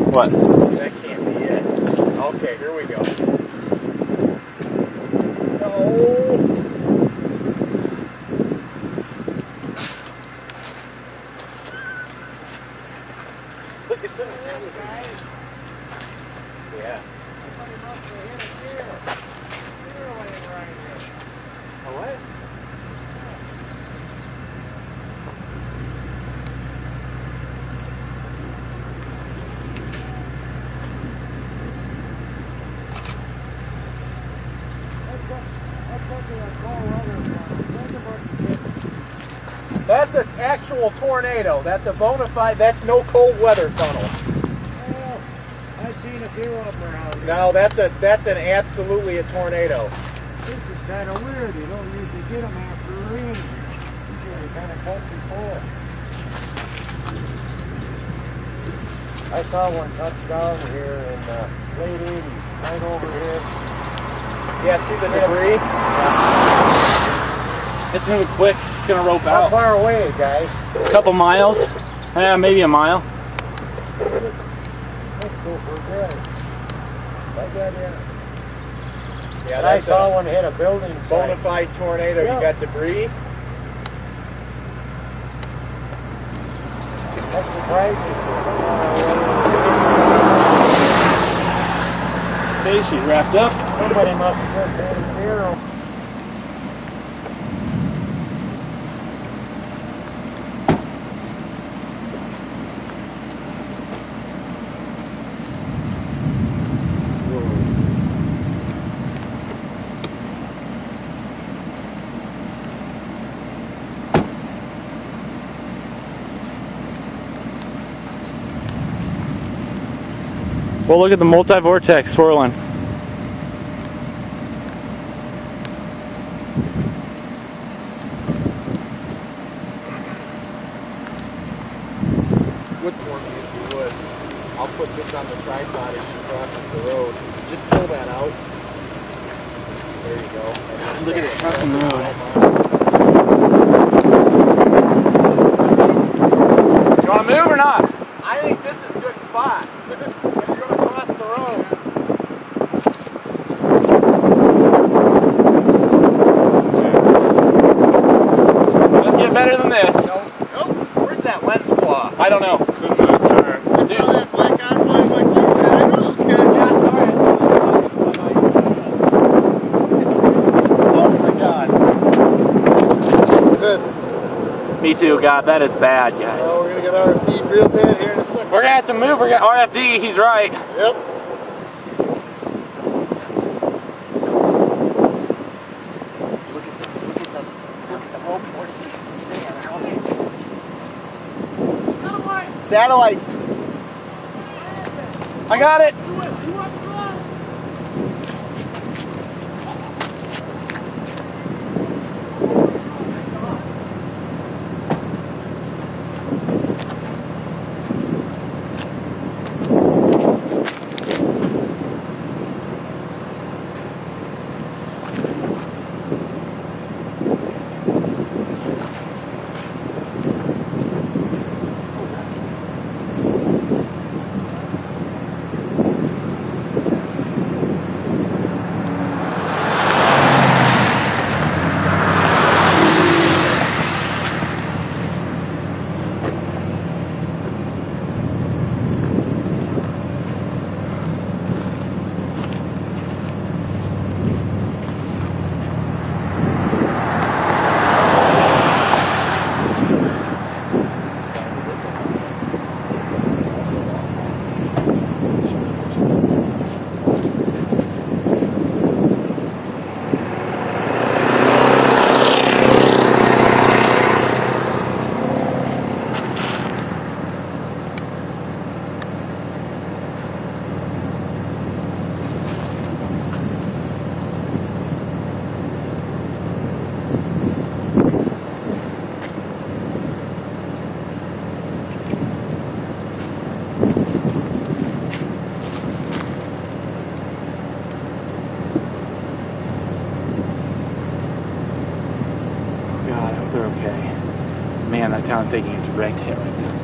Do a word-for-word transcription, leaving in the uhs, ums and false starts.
What? That can't be it. Okay, here we go. No. Look, it's in the guys. Yeah. Somebody must have hit a deer. Deer laying right here. A what? That's an actual tornado. That's a bona fide, that's no cold weather funnel. Oh, I've seen a few of them around here. No, that's a that's an absolutely a tornado. This is kind of weird. You don't usually get them after rain. Usually they kind of cut before. I saw one touch down here in the late eighties, right over here. Yeah, see the debris? Yeah. It's moving quick. It's gonna rope How out. How far away, guys? A couple miles. Yeah, maybe a mile. Let's go for a drive. I got in. Yeah, I that's saw a one hit a building bona site. fide tornado. Yeah. You got debris. That's surprising. Okay, she's wrapped up. Somebody must have just hit a zero. Well, look at the multi-vortex swirling. What's for me if you would? I'll put this on the tripod as she crosses the road. Just pull that out. There you go. Look at it crossing the road. You want to move or not? I think this is a good spot. It's going to cross the road. Let's get better than this. Nope. Nope. Where's that lens claw? I don't know. I saw that black envelope like you did. I know those guys. Yeah, sorry. Oh my god. Pissed. Me too, God, that is bad, guys. Oh, we're going to get R F D real bad here in a second. We're gonna have to move. We're gonna R F D. He's right. Yep. Satellites. I got it. God, I hope they're okay. Man, that town's taking a direct hit right now.